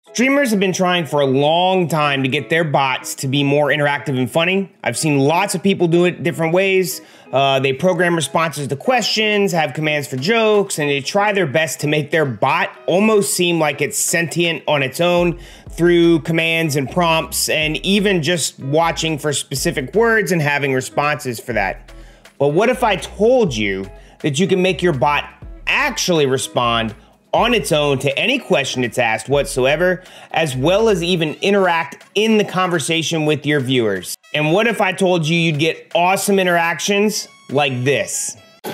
Streamers have been trying for a long time to get their bots to be more interactive and funny. I've seen lots of people do it different ways. They program responses to questions, have commands for jokes, and they try their best to make their bot almost seem like it's sentient on its own through commands and prompts, and even just watching for specific words and having responses for that. But what if I told you that you can make your bot actually respond on its own to any question it's asked whatsoever, as well as even interact in the conversation with your viewers? And what if I told you you'd get awesome interactions like this?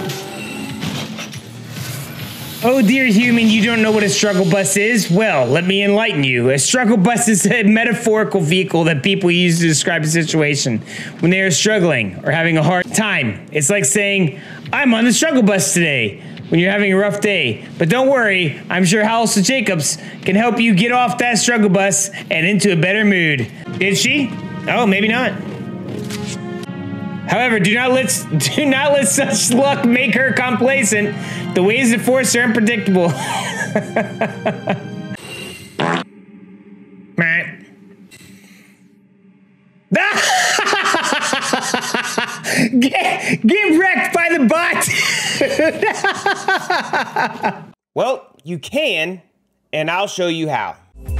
Oh dear human, you don't know what a struggle bus is? Well, let me enlighten you. A struggle bus is a metaphorical vehicle that people use to describe a situation when they are struggling or having a hard time. It's like saying, I'm on the struggle bus today, when you're having a rough day. But don't worry, I'm sure House Jacobs can help you get off that struggle bus and into a better mood. Did she? Oh, maybe not. However, do not let such luck make her complacent. The ways of force are unpredictable. Get wrecked by the bot! Well, you can, and I'll show you how.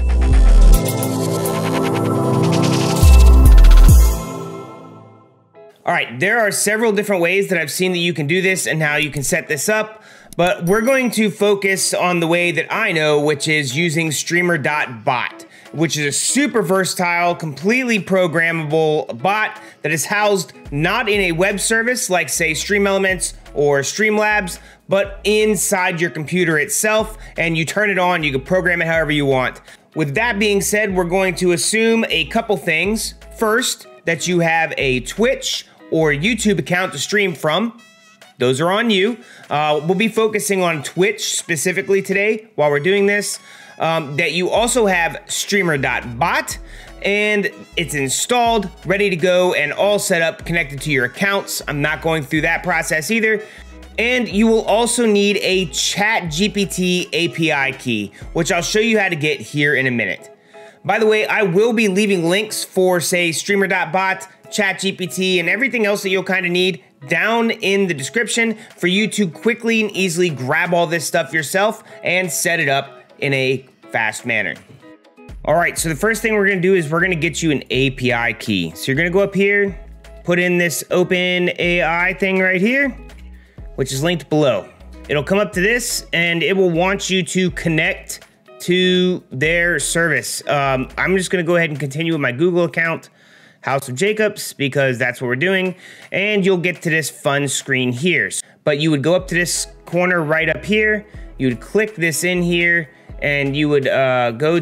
All right, there are several different ways that I've seen that you can do this and how you can set this up, but we're going to focus on the way that I know, which is using Streamer.bot, which is a super versatile, completely programmable bot that is housed not in a web service like, say, StreamElements or Streamlabs, but inside your computer itself, and you turn it on, you can program it however you want. With that being said, we're going to assume a couple things. First, that you have a Twitch or YouTube account to stream from. Those are on you. We'll be focusing on Twitch specifically today while we're doing this. That you also have Streamer.bot, and it's installed, ready to go, and all set up, connected to your accounts. I'm not going through that process either. And you will also need a ChatGPT API key, which I'll show you how to get here in a minute. By the way, I will be leaving links for, say, Streamer.bot, ChatGPT, and everything else that you'll kind of need down in the description for you to quickly and easily grab all this stuff yourself and set it up in a fast manner. All right, so the first thing we're gonna do is we're gonna get you an API key. So you're gonna go up here, put in this OpenAI thing right here, which is linked below. It'll come up to this, and it will want you to connect to their service. I'm just gonna go ahead and continue with my Google account, House of Jacobs, because that's what we're doing, and you'll get to this fun screen here. But you would go up to this corner right up here, you would click this in here, and you would go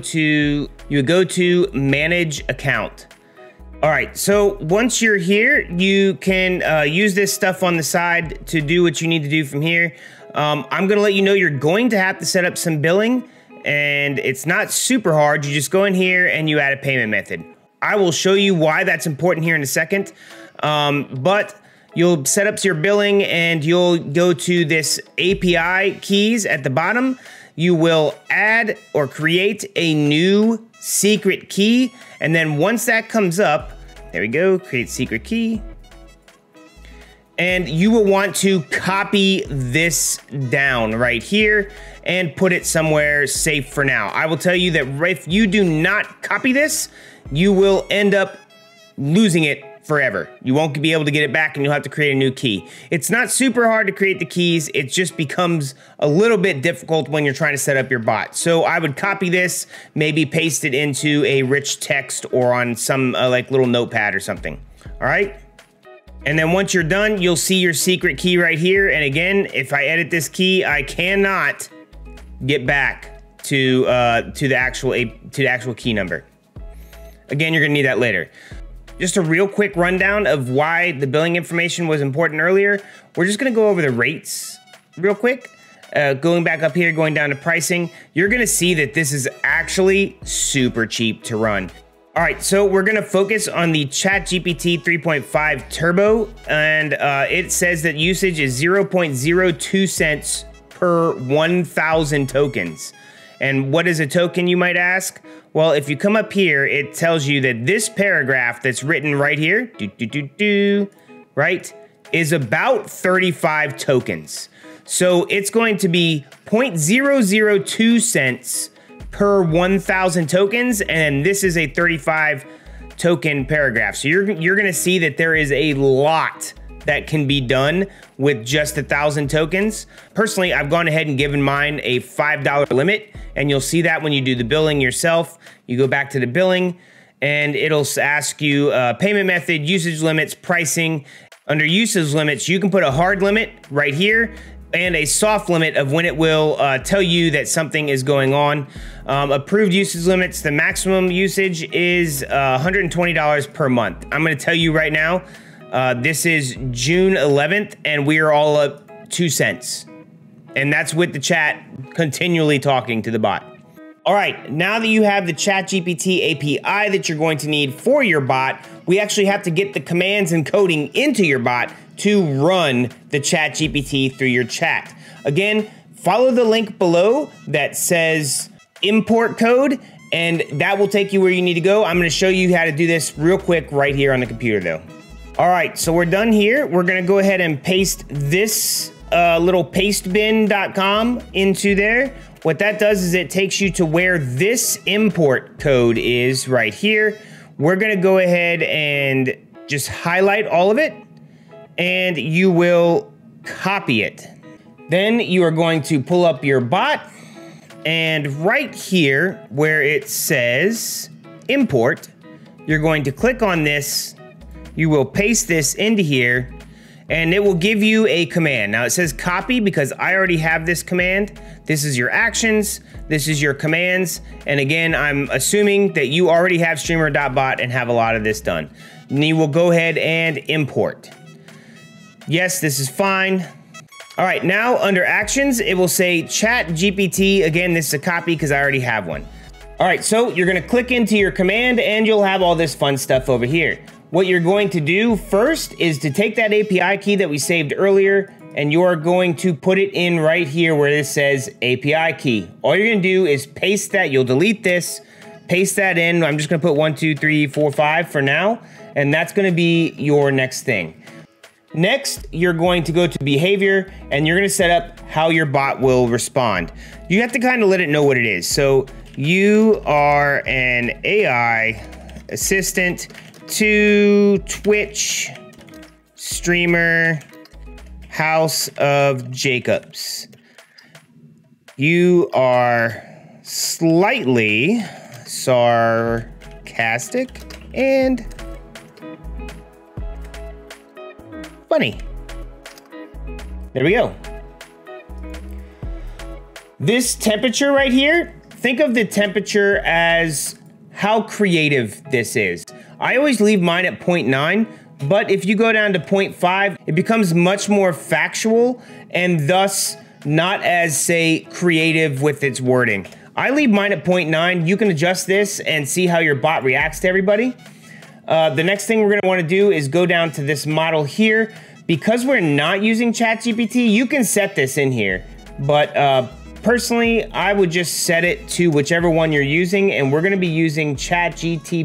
to Manage Account. All right, so once you're here, you can use this stuff on the side to do what you need to do from here. I'm gonna let you know you're going to have to set up some billing, and it's not super hard. You just go in here and you add a payment method. I will show you why that's important here in a second, but you'll set up your billing and you'll go to this API keys at the bottom. You will add or create a new secret key, and then once that comes up, there we go, create secret key. And you will want to copy this down right here and put it somewhere safe for now. I will tell you that if you do not copy this, you will end up losing it forever. You won't be able to get it back, and you'll have to create a new key. It's not super hard to create the keys. It just becomes a little bit difficult when you're trying to set up your bot. So I would copy this, maybe paste it into a rich text or on some like little notepad or something. All right. And then once you're done, you'll see your secret key right here. And again, if I edit this key, I cannot get back to the actual key number. Again, you're gonna need that later. Just a real quick rundown of why the billing information was important earlier. We're just gonna go over the rates real quick. Going back up here, going down to pricing, you're gonna see that this is actually super cheap to run. All right, so we're gonna focus on the ChatGPT 3.5 Turbo, and it says that usage is 0.02 cents per 1,000 tokens. And what is a token, you might ask? Well, if you come up here, it tells you that this paragraph that's written right here, right, is about 35 tokens. So it's going to be 0.002 cents per 1,000 tokens, and this is a 35 token paragraph. So you're gonna see that there is a lot that can be done with just 1,000 tokens. Personally, I've gone ahead and given mine a $5 limit, and you'll see that when you do the billing yourself. You go back to the billing, and it'll ask you payment method, usage limits, pricing. Under usage limits, you can put a hard limit right here, and a soft limit of when it will tell you that something is going on. Approved usage limits, the maximum usage is $120 per month. I'm gonna tell you right now, this is June 11th, and we are all up 2 cents. And that's with the chat continually talking to the bot. All right, now that you have the ChatGPT API that you're going to need for your bot, we actually have to get the commands and coding into your bot to run the ChatGPT through your chat. Again, follow the link below that says import code, and that will take you where you need to go. I'm gonna show you how to do this real quick right here on the computer though. All right, so we're done here. We're gonna go ahead and paste this little pastebin.com into there. What that does is it takes you to where this import code is right here. We're gonna go ahead and just highlight all of it, and you will copy it. Then you are going to pull up your bot, and right here where it says import, you're going to click on this. You will paste this into here, and it will give you a command. Now it says copy because I already have this command. This is your actions, this is your commands, and again, I'm assuming that you already have Streamer.bot and have a lot of this done. And you will go ahead and import. Yes, this is fine. All right, now under actions, it will say ChatGPT. Again, this is a copy because I already have one. All right, so you're gonna click into your command and you'll have all this fun stuff over here. What you're going to do first is to take that API key that we saved earlier, and you're going to put it in right here where this says API key. All you're gonna do is paste that. You'll delete this, paste that in. I'm just gonna put 1, 2, 3, 4, 5 for now, and that's gonna be your next thing. Next, you're going to go to behavior, and you're gonna set up how your bot will respond. You have to kind of let it know what it is. So you are an AI assistant to Twitch streamer House of Jacobs. You are slightly sarcastic and funny. There we go. This temperature right here, think of the temperature as how creative this is. I always leave mine at 0.9, but if you go down to 0.5, it becomes much more factual and thus not as, say, creative with its wording. I leave mine at 0.9. You can adjust this and see how your bot reacts to everybody. The next thing we're gonna wanna do is go down to this model here. Because we're not using ChatGPT, you can set this in here, but personally, I would just set it to whichever one you're using, and we're gonna be using ChatGPT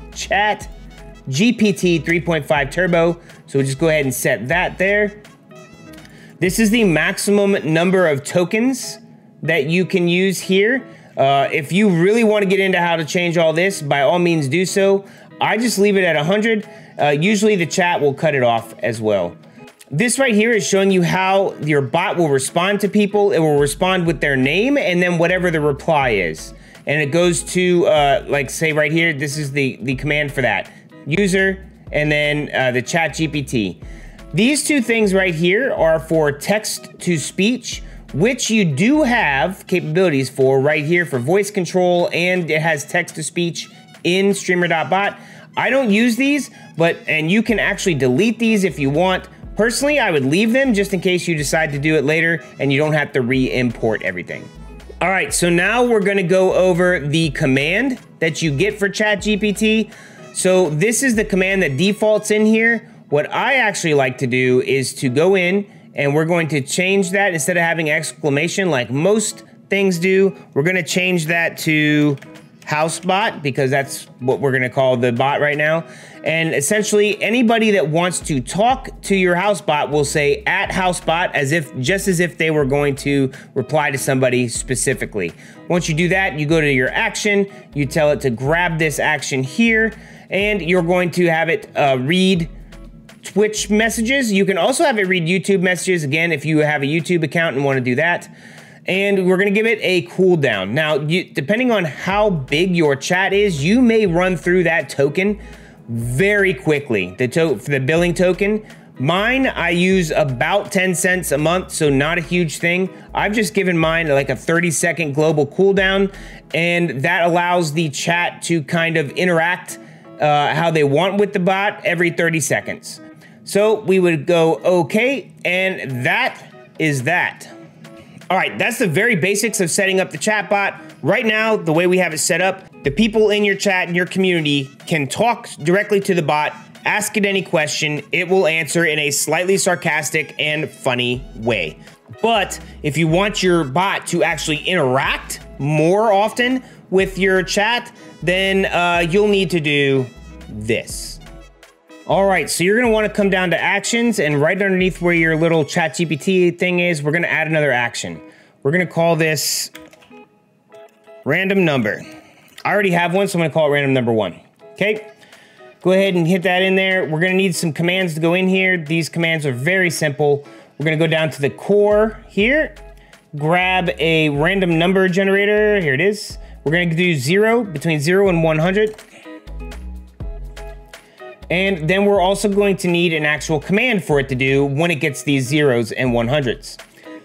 3.5 Turbo, so we'll just go ahead and set that there. This is the maximum number of tokens that you can use here. If you really want to get into how to change all this, by all means do so. I just leave it at 100. Usually the chat will cut it off as well. This right here is showing you how your bot will respond to people. It will respond with their name and then whatever the reply is. And it goes to, like say right here, this is the command for that. User, and then the ChatGPT. These two things right here are for text to speech, which you do have capabilities for right here for voice control, and it has text to speech in Streamer.bot. I don't use these, and you can actually delete these if you want. Personally, I would leave them just in case you decide to do it later and you don't have to re-import everything. All right, so now we're gonna go over the command that you get for ChatGPT. So this is the command that defaults in here. What I actually like to do is to go in and we're going to change that. Instead of having exclamation like most things do. We're gonna change that to HouseBot because that's what we're gonna call the bot right now. And essentially anybody that wants to talk to your HouseBot will say @HouseBot just as if they were going to reply to somebody specifically. Once you do that, you go to your action, you tell it to grab this action here, and you're going to have it read Twitch messages. You can also have it read YouTube messages, again, if you have a YouTube account and want to do that. And we're gonna give it a cooldown. Now, depending on how big your chat is, you may run through that token very quickly, the billing token. Mine, I use about 10 cents a month, so not a huge thing. I've just given mine like a 30-second global cooldown, and that allows the chat to kind of interact how they want with the bot every 30 seconds. So we would go okay, and that is that. All right, that's the very basics of setting up the chatbot. Right now, the way we have it set up, the people in your chat and your community can talk directly to the bot, ask it any question, it will answer in a slightly sarcastic and funny way. But if you want your bot to actually interact more often with your chat, then you'll need to do this. All right, so you're gonna wanna come down to actions, and right underneath where your little ChatGPT thing is, we're gonna add another action. We're gonna call this randomNumber. I already have one, so I'm gonna call it randomNumber1. Okay, go ahead and hit that in there. We're gonna need some commands to go in here. These commands are very simple. We're gonna go down to the core here, grab a random number generator. Here it is. We're gonna do 0, between 0 and 100. And then we're also going to need an actual command for it to do when it gets these 0s and 100s.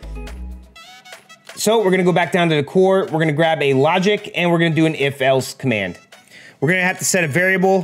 So we're gonna go back down to the core, we're gonna grab a logic, and we're gonna do an if-else command. We're gonna have to set a variable.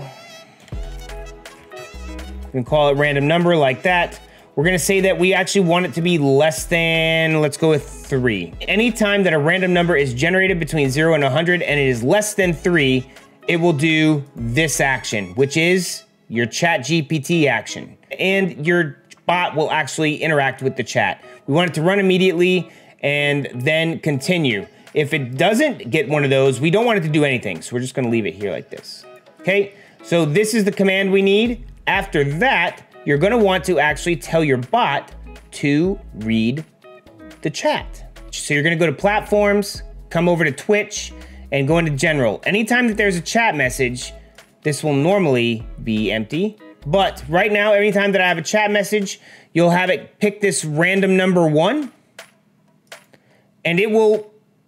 We're gonna call it random number like that. We're gonna say that we actually want it to be less than, let's go with 3. Anytime that a random number is generated between 0 and 100 and it is less than 3, it will do this action, which is your ChatGPT action, and your bot will actually interact with the chat. We want it to run immediately and then continue. If it doesn't get one of those, we don't want it to do anything, so we're just gonna leave it here like this. Okay, so this is the command we need. After that, you're gonna want to actually tell your bot to read the chat. So you're gonna go to platforms, come over to Twitch, and go into general. Anytime that there's a chat message, this will normally be empty, but right now, anytime that I have a chat message, you'll have it pick this randomNumber1, and it will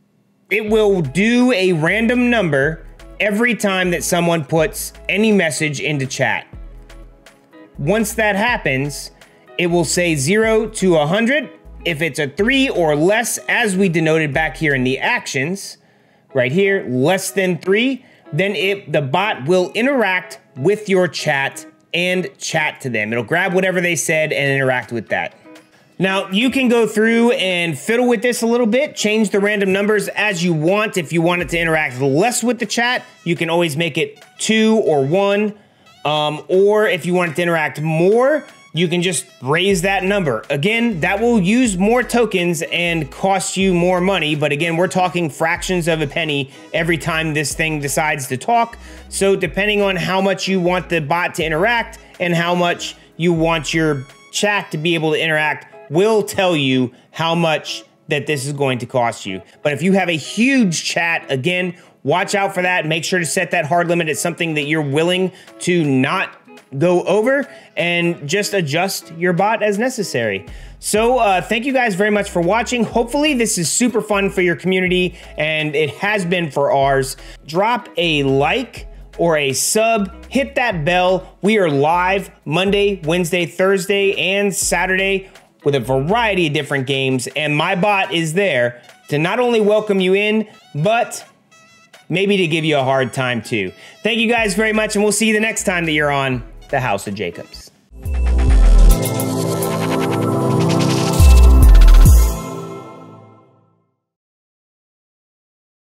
do a random number every time that someone puts any message into chat. Once that happens, it will say 0 to 100. If it's a 3 or less, as we denoted back here in the actions, right here, less than 3, then the bot will interact with your chat and chat to them. It'll grab whatever they said and interact with that. Now, you can go through and fiddle with this a little bit, change the random numbers as you want. If you want it to interact less with the chat, you can always make it 2 or 1. Or if you want it to interact more, you can just raise that number. Again, that will use more tokens and cost you more money, but again, we're talking fractions of a penny every time this thing decides to talk. So depending on how much you want the bot to interact and how much you want your chat to be able to interact will tell you how much that this is going to cost you. But if you have a huge chat, again, watch out for that. Make sure to set that hard limit at something that you're willing to not go over, and just adjust your bot as necessary. So thank you guys very much for watching. Hopefully this is super fun for your community, and it has been for ours. Drop a like or a sub, hit that bell. We are live Monday, Wednesday, Thursday, and Saturday with a variety of different games, and my bot is there to not only welcome you in, but maybe to give you a hard time too. Thank you guys very much, and we'll see you the next time that you're on the House of Jacobs.